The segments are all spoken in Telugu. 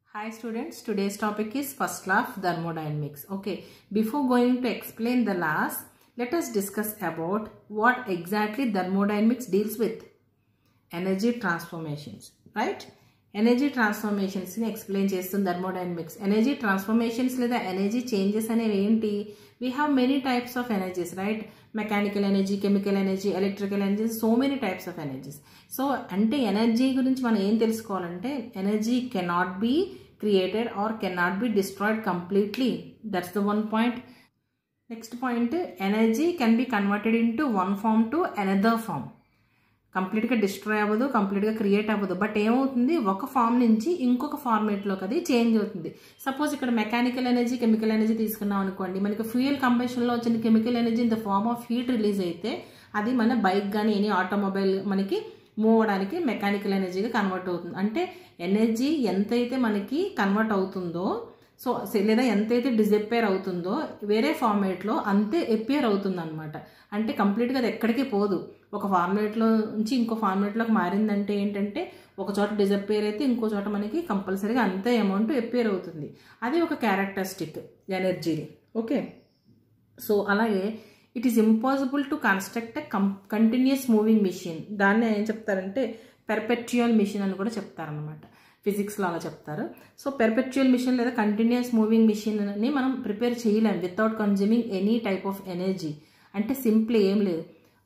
Hi students, today's topic is first law of thermodynamics. Okay, before going to explain the laws, let us discuss about what exactly thermodynamics deals with. Energy transformations, right? Energy transformations ni explain chestun thermodynamics. Energy transformations leda energy changes అనేవి ఏంటి? We have many types of energies, right? Mechanical energy, chemical energy, electrical energy, so many types of energies. So అంటే ఎనర్జీ గురించి మనం ఏం తెలుసుకోవాలంటే energy cannot be created or cannot be destroyed completely. That's the one point. Next point, energy can be converted into one form to another form. కంప్లీట్గా డిస్ట్రాయ్ అవ్వదు, కంప్లీట్గా క్రియేట్ అవ్వదు. బట్ ఏమవుతుంది, ఒక ఫామ్ నుంచి ఇంకొక ఫార్మేట్లోకి అది చేంజ్ అవుతుంది. సపోజ్ ఇక్కడ మెకానికల్ ఎనర్జీ, కెమికల్ ఎనర్జీ తీసుకున్నాం అనుకోండి, మనకి ఫ్యూయల్ కంబషన్లో వచ్చిన chemical energy in the form of heat release అయితే అది మన బైక్ కానీ ఎనీ ఆటోమొబైల్ మనకి మూవ్ అవడానికి మెకానికల్ ఎనర్జీగా కన్వర్ట్ అవుతుంది. అంటే ఎనర్జీ ఎంతైతే మనకి కన్వర్ట్ అవుతుందో, సో లేదా ఎంతైతే డిజపేర్ అవుతుందో వేరే ఫార్మేట్లో అంతే ఎపియర్ అవుతుంది అనమాట. అంటే కంప్లీట్గా అది ఎక్కడికి పోదు. ఒక ఫార్మేట్లో నుంచి ఇంకో ఫార్మేట్లోకి మారిందంటే ఏంటంటే ఒక చోట డిజపేర్ అయితే ఇంకో చోట మనకి కంపల్సరీగా అంతే అమౌంట్ ఎపియర్ అవుతుంది. అది ఒక క్యారెక్టరిస్టిక్ ఎనర్జీని. ఓకే, సో అలాగే it is impossible to construct a continuous moving machine. దాన్ని ఏం చెప్తారంటే పెర్పెచువల్ మిషన్ అని కూడా చెప్తారనమాట. ఫిజిక్స్లో అలా చెప్తారు. సో పెర్పెచువల్ మిషన్ లేదా కంటిన్యూస్ మూవింగ్ మిషన్ని మనం ప్రిపేర్ చేయలేము without consuming any type of energy. అంటే సింపుల్ ఏం లేదు,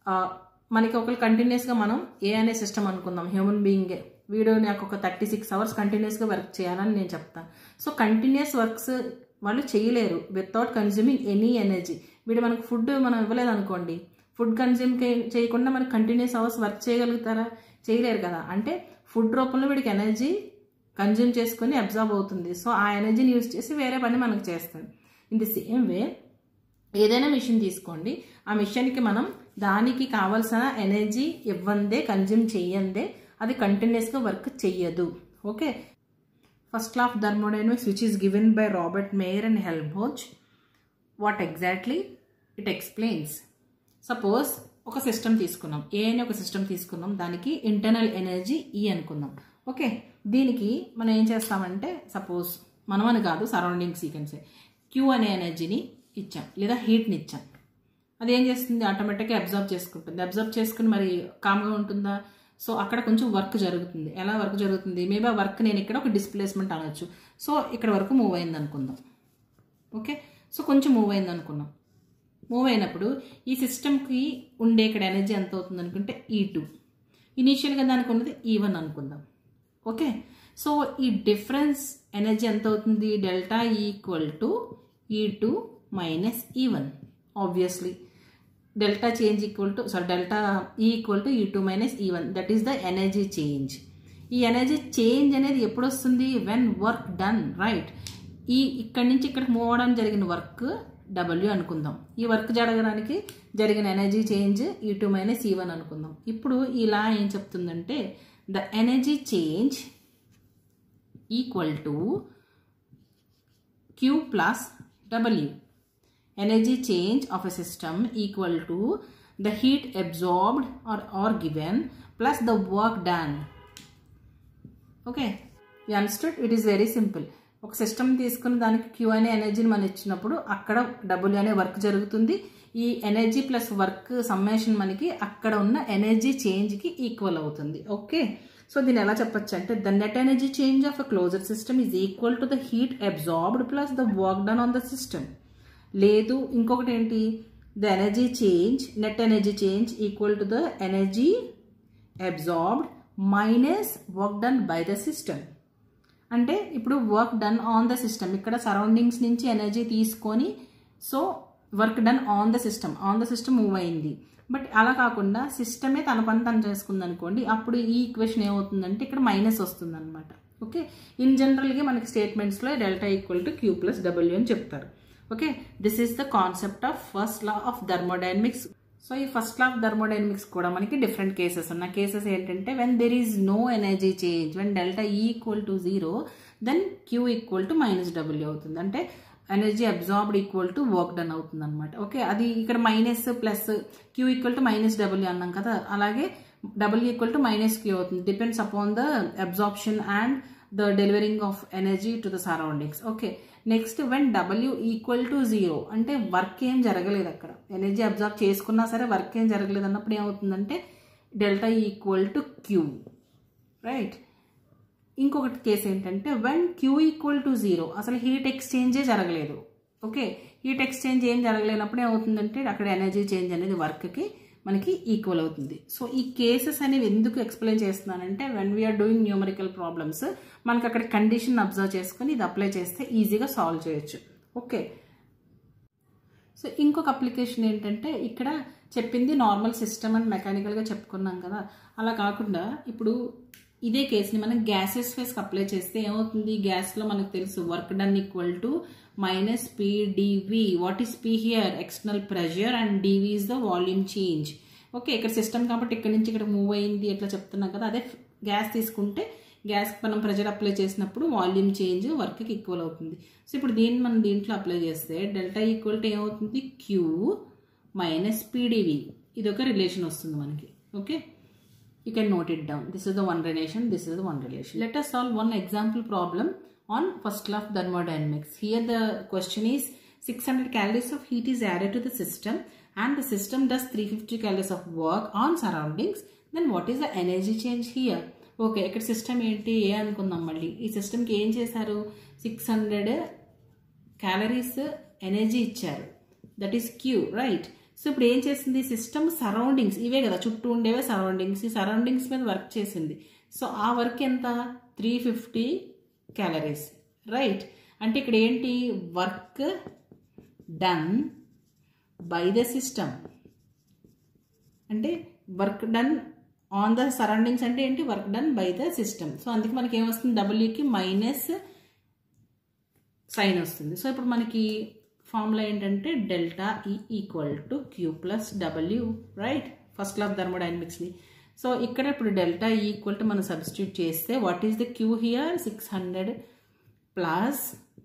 మనకి ఒకరు కంటిన్యూస్గా మనం ఏ అనే సిస్టమ్ అనుకుందాం, హ్యూమన్ బీయింగే, వీడియో నాకు ఒక 36 hours కంటిన్యూస్గా వర్క్ చేయాలని నేను చెప్తాను. సో కంటిన్యూస్ వర్క్స్ వాళ్ళు చేయలేరు వితౌట్ కన్జ్యూమింగ్ ఎనీ ఎనర్జీ. వీడు మనకు ఫుడ్ మనం ఇవ్వలేదు అనుకోండి, ఫుడ్ కన్జ్యూమ్ చేయకుండా మనకు కంటిన్యూస్ అవర్స్ వర్క్ చేయగలుగుతారా? చేయలేరు కదా. అంటే ఫుడ్ రూపంలో వీడికి ఎనర్జీ కన్జ్యూమ్ చేసుకొని అబ్జర్వ్ అవుతుంది. సో ఆ ఎనర్జీని యూజ్ చేసి వేరే పని మనకు చేస్తుంది. ఇన్ ది సేమ్ వే ఏదైనా మిషన్ తీసుకోండి, ఆ మిషన్కి మనం దానికి కావాల్సిన ఎనర్జీ ఇవ్వందే, కన్జ్యూమ్ చెయ్యందే అది కంటిన్యూస్గా వర్క్ చెయ్యదు. Okay, first law of thermodynamics which is given by Robert Mayer and Helmholtz. What exactly it explains. Suppose ఒక సిస్టమ్ తీసుకున్నాం, ఏ అనే ఒక సిస్టమ్ తీసుకున్నాం, దానికి ఇంటర్నల్ ఎనర్జీ ఈ అనుకుందాం. ఓకే, దీనికి మనం ఏం చేస్తామంటే సపోజ్ మనం అని కాదు, సరౌండింగ్స్ సీకెన్సే క్యూ అనే ఎనర్జీని ఇచ్చాం లేదా హీట్ని ఇచ్చాం. అది ఏం చేస్తుంది, ఆటోమేటిక్గా అబ్జర్వ్ చేసుకుంటుంది. అబ్జర్వ్ చేసుకుని మరి కామ్గా ఉంటుందా? సో అక్కడ కొంచెం వర్క్ జరుగుతుంది. ఎలా వర్క్ జరుగుతుంది? మేబీ ఆ వర్క్ నేను ఇక్కడ ఒక డిస్ప్లేస్మెంట్ అనొచ్చు. సో ఇక్కడ వరకు మూవ్ అయింది అనుకుందాం. ఓకే, సో కొంచెం మూవ్ అయింది అనుకున్నాం. మూవ్ అయినప్పుడు ఈ సిస్టమ్కి ఉండే ఇక్కడ ఎనర్జీ ఎంత అవుతుంది అనుకుంటే E2. ఇనీషియల్గా దానికి ఉన్నది E1 అనుకుందాం. ఓకే, సో ఈ డిఫరెన్స్ ఎనర్జీ ఎంత అవుతుంది? Delta equal to E2 minus E1. Obviously delta change equal to delta equal to E2 minus E1. That is the energy change. ఈ ఎనర్జీ చేంజ్ అనేది ఎప్పుడు వస్తుంది? When work done, right? ఇక్కడి నుంచి ఇక్కడికి మూవ్ అవడానికి జరిగిన వర్క్ W అనుకుందాం. ఈ వర్క్ జరగడానికి జరిగిన energy change E2 minus E1 అనుకుందాం. ఇప్పుడు ఇలా ఏం చెప్తుందంటే the energy change equal to Q plus W. Energy change of a system equal to the heat absorbed or given plus the work done. Okay, you understood? It is very simple. ఒక సిస్టమ్ తీసుకుని దానికి Q అనే ఎనర్జీని మనం ఇచ్చినప్పుడు అక్కడ W అనే వర్క్ జరుగుతుంది. ఈ ఎనర్జీ ప్లస్ వర్క్ సమ్మేషన్ మనకి అక్కడ ఉన్న ఎనర్జీ చేంజ్కి ఈక్వల్ అవుతుంది. ఓకే, సో దీన్ని ఎలా చెప్పచ్చు అంటే the net energy change of a closed system is equal to the heat absorbed plus the work done on the system. లేదు, ఇంకొకటి ఏంటి, the energy change, net energy change equal to the energy absorbed minus work done by the system. అంటే ఇప్పుడు work done on the system, ఇక్కడ సరౌండింగ్స్ నుంచి ఎనర్జీ తీసుకొని so work done on the system move అయింది. బట్ అలా కాకుండా సిస్టమే తన పని తను చేసుకుంది అనుకోండి, అప్పుడు ఈ ఈక్వేషన్ ఏమవుతుందంటే ఇక్కడ మైనస్ వస్తుంది అనమాట. ఓకే, ఇన్ జనరల్గా మనకి స్టేట్మెంట్స్లో delta equal to Q plus W అని చెప్తారు. Okay, this is the concept of first law of thermodynamics. So ఈ ఫస్ట్ లా ఆఫ్ థర్మోడైనమిక్స్ కూడా మనకి డిఫరెంట్ కేసెస్ ఉన్నాయి. కేసెస్ ఏంటంటే when there is no energy change, when delta equal to 0 then Q equal to minus W అవుతుంది. అంటే energy absorbed equal to work done అవుతుంది అనమాట. ఓకే, అది ఇక్కడ minus plus Q equal to minus W అన్నాం కదా, అలాగే W equal to minus Q అవుతుంది. Depends upon the absorption and the delivering of energy to the surroundings. Okay, next when W equal to 0 అంటే వర్క్ ఏం జరగలేదు, అక్కడ ఎనర్జీ అబ్జర్వ్ చేసుకున్నా సరే వర్క్ ఏం జరగలేదు అన్నప్పుడు ఏమవుతుందంటే delta equal to Q, right. ఇంకొకటి కేసు ఏంటంటే వెన్ క్యూ ఈక్వల్ టు 0 అసలు హీట్ ఎక్స్చేంజే జరగలేదు. ఓకే, హీట్ ఎక్స్చేంజ్ ఏం జరగలేనప్పుడు ఏమవుతుందంటే అక్కడ ఎనర్జీ చేంజ్ అనేది వర్క్కి మనకి ఈక్వల్ అవుతుంది. సో ఈ కేసెస్ అనేవి ఎందుకు ఎక్స్ప్లెయిన్ చేస్తున్నానంటే when we're doing numerical problems మనకి అక్కడ కండిషన్ అబ్జర్వ్ చేసుకొని ఇది అప్లై చేస్తే ఈజీగా సాల్వ్ చేయొచ్చు. ఓకే, సో ఇంకొక అప్లికేషన్ ఏంటంటే ఇక్కడ చెప్పింది నార్మల్ సిస్టమ్ అండ్ మెకానికల్గా చెప్పుకున్నాం కదా, అలా కాకుండా ఇప్పుడు ఇదే కేసుని మనం గ్యాసెస్ ఫేస్కి అప్లై చేస్తే ఏమవుతుంది, గ్యాస్లో మనకు తెలుసు work done equal to minus P dV. What is P here? External pressure and dV is the volume change. Okay, ఇక్కడ సిస్టమ్ కాబట్టి ఇక్కడ నుంచి ఇక్కడ మూవ్ అయింది ఎట్లా చెప్తున్నాం కదా, అదే గ్యాస్ తీసుకుంటే గ్యాస్కి మనం ప్రెషర్ అప్లై చేసినప్పుడు వాల్యూమ్ చేంజ్ వర్క్కి ఈక్వల్ అవుతుంది. సో ఇప్పుడు దీన్ని మనం దీంట్లో అప్లై చేస్తే డెల్టా ఈక్వల్ టు ఏమవుతుంది, క్యూ మైనస్ పీడీవీ. ఇది ఒక రిలేషన్ వస్తుంది మనకి. Okay, you can note it down. This is the one relation, this is the one relation. Let us solve one example problem on first law of thermodynamics. Here the question is 600 calories of heat is added to the system and the system does 350 calories of work on surroundings. Then what is the energy change here? Okay, ఇక్కడ సిస్టమ్ ఏంటి ఏ అనుకుందాం. మళ్ళీ ఈ సిస్టమ్కి ఏం చేశారు, 600 క్యాలరీస్ ఎనర్జీ ఇచ్చారు, that is Q, right. So ఇప్పుడు ఏం చేసింది సిస్టమ్, సరౌండింగ్స్ ఇవే కదా చుట్టూ ఉండేవే సరౌండింగ్స్, ఈ సరౌండింగ్స్ మీద వర్క్ చేసింది. సో ఆ వర్క్ ఎంత, 350 క్యాలరీస్, రైట్. అంటే ఇక్కడ ఏంటి, work done by the system అంటే work done on the surroundings అంటే ఏంటి, work done by the system. So అందుకే మనకి ఏమొస్తుంది, డబ్ల్యూకి మైనస్ సైన్ వస్తుంది. సో ఇప్పుడు మనకి ఫార్ములా ఏంటంటే delta E equal to Q plus W, right, first law of థర్మోడైనమిక్స్ని. సో ఇక్కడ ఇప్పుడు డెల్టా ఈక్వల్ టు మనం సబ్స్టిట్యూట్ చేస్తే what is the Q here, 600 plus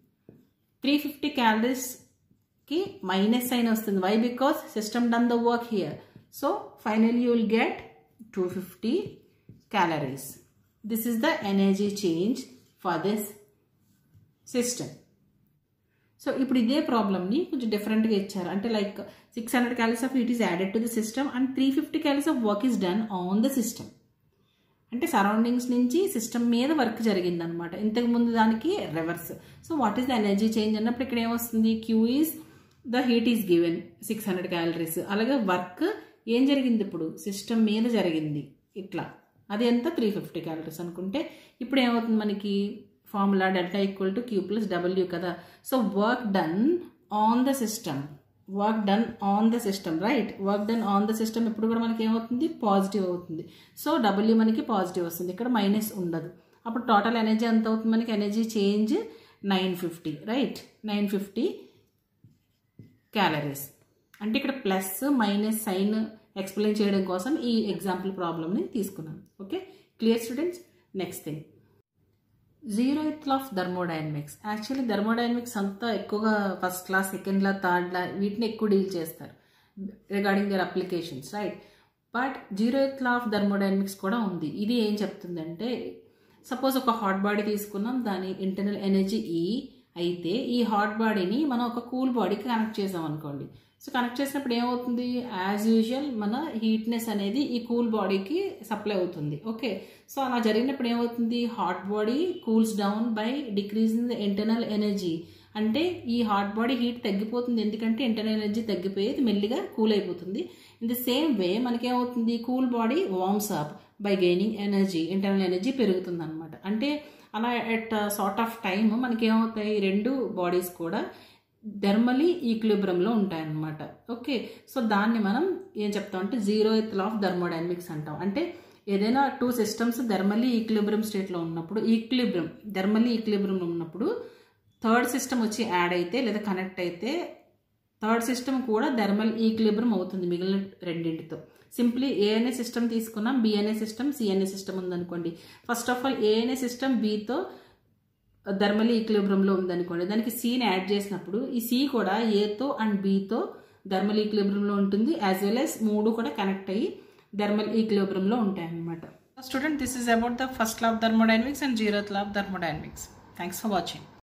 350 క్యాలరీస్కి మైనస్ సైన్ వస్తుంది. Why, because system done the work here. So finally you will get 250 calories. This is the energy change for this system. So ఇప్పుడు ఇదే ప్రాబ్లమ్ని కొంచెం డిఫరెంట్గా ఇచ్చారు. అంటే like 600 calories of heat is added to the system and 350 calories of work is done on the system. అంటే సరౌండింగ్స్ నుంచి సిస్టమ్ మీద వర్క్ జరిగింది అనమాట. ఇంతకుముందు దానికి reverse. So what is the energy change అన్నప్పుడు ఇక్కడ ఏమొస్తుంది, Q is the heat is given 600 calories. అలాగే వర్క్ ఏం జరిగింది, ఇప్పుడు సిస్టమ్ మీద జరిగింది ఇట్లా, అది ఎంత 350 క్యాలరీస్ అనుకుంటే ఇప్పుడు ఏమవుతుంది మనకి formula delta equal to Q plus W కదా. So work done on the system, work done on the system, right. Work done on the system ఇప్పుడు కూడా మనకి ఏమవుతుంది, పాజిటివ్ అవుతుంది. సో డబ్ల్యూ మనకి పాజిటివ్ వస్తుంది, ఇక్కడ మైనస్ ఉండదు. అప్పుడు టోటల్ ఎనర్జీ ఎంత అవుతుంది మనకి, ఎనర్జీ చేంజ్ 950, రైట్, 950 క్యాలరీస్. అంటే ఇక్కడ ప్లస్ మైనస్ సైన్ ఎక్స్ప్లెయిన్ చేయడం కోసం ఈ ఎగ్జాంపుల్ ప్రాబ్లమ్ని తీసుకున్నాను. Okay, clear students. Next thing, zeroth law of thermodynamics. Actually thermodynamics అంతా ఎక్కువగా first law, second law, third law వీటిని ఎక్కువ డీల్ చేస్తారు regarding their applications, right. But zeroth law of thermodynamics కూడా ఉంది. ఇది ఏం చెప్తుందంటే సపోజ్ ఒక హాట్ బాడీ తీసుకున్నాం, దాని ఇంటర్నల్ ఎనర్జీ ఈ అయితే ఈ హాట్ బాడీని మనం ఒక కూల్ బాడీకి కనెక్ట్ చేసాం అనుకోండి. సో కనెక్ట్ చేసినప్పుడు ఏమవుతుంది, యాజ్ యూజువల్ మన హీట్నెస్ అనేది ఈ కూల్ బాడీకి సప్లై అవుతుంది. ఓకే, సో అలా జరిగినప్పుడు ఏమవుతుంది, hot body cools down by decreasing the internal energy. అంటే ఈ హాట్ బాడీ హీట్ తగ్గిపోతుంది, ఎందుకంటే ఇంటర్నల్ ఎనర్జీ తగ్గిపోయేది మెల్లిగా కూల్ అయిపోతుంది. ఇన్ ది సేమ్ వే మనకేమవుతుంది, cool body warms up by gaining energy, internal energy పెరుగుతుంది అనమాట. అంటే అలా ఎట్ సార్ట్ ఆఫ్ టైమ్ మనకేమవుతాయి, రెండు బాడీస్ కూడా థర్మలీ ఈక్విలిబ్రియంలో ఉంటాయన్నమాట. ఓకే, సో దాన్ని మనం ఏం చెప్తాం అంటే zeroth law of thermodynamics అంటాం. అంటే ఏదైనా టూ సిస్టమ్స్ థర్మలీ ఈక్విలిబ్రియం స్టేట్లో ఉన్నప్పుడు, థర్మలీ ఈక్విలిబ్రియంలో ఉన్నప్పుడు థర్డ్ సిస్టమ్ వచ్చి యాడ్ అయితే లేదా కనెక్ట్ అయితే థర్డ్ సిస్టమ్ కూడా థర్మల్ ఈక్విలిబ్రియం అవుతుంది మిగిలిన రెండింటితో. సింప్లీ ఏ అనే సిస్టమ్ తీసుకున్నాం, బి అనే సిస్టమ్, సి అనే సిస్టమ్ ఉందనుకోండి. ఫస్ట్ ఆఫ్ ఆల్ ఏ అనే సిస్టమ్ బితో థర్మలీ ఈక్విలిబ్రియంలో ఉందనుకోండి, దానికి సిని యాడ్ చేసినప్పుడు ఈ సి కూడా ఏతో అండ్ బితో థర్మల్ ఈక్విలిబ్రియంలో ఉంటుంది, యాజ్ వెల్ యాజ్ మూడు కూడా కనెక్ట్ అయ్యి థర్మల్ ఈక్విలిబ్రియంలో ఉంటాయి అన్నమాట. Student, this is about the first law of thermodynamics and zeroth law of thermodynamics. Thanks for watching.